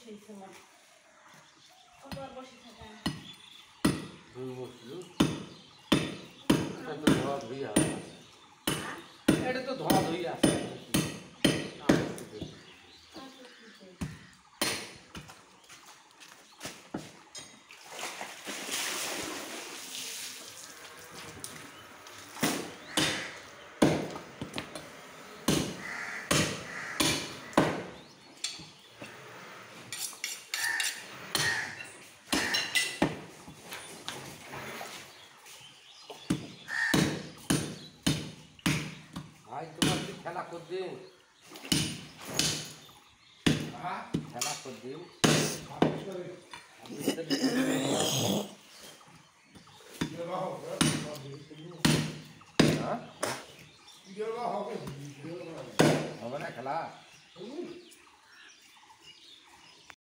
বসেছে মা আবার বসে থাকা দুই বসলো এটা তো ধোয়া ধুই আছে এটা তো ধোয়া ধুই আছে भाई तुम्हारी खेला खुद दे खेला खुद दे হবে না খেলা